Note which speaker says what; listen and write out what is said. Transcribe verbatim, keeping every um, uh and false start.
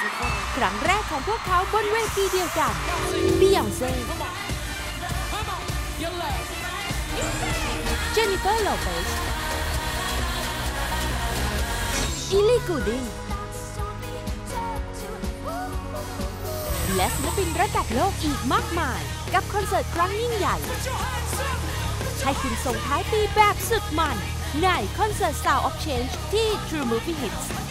Speaker 1: ครั้งแรกของพวกเขาบนเวทีเดียวกันบียองเซ่เจนนิเฟอร์โลเปซอิลลี่กูดิงและศิลปินระดับโลกอีกมากมายกับคอนเสิร์ตครั้งยิ่งใหญ่ให้คุณส่งท้ายปีแบบสุดมันในคอนเสิร์ต Sound of Change ที่ True Movie Hits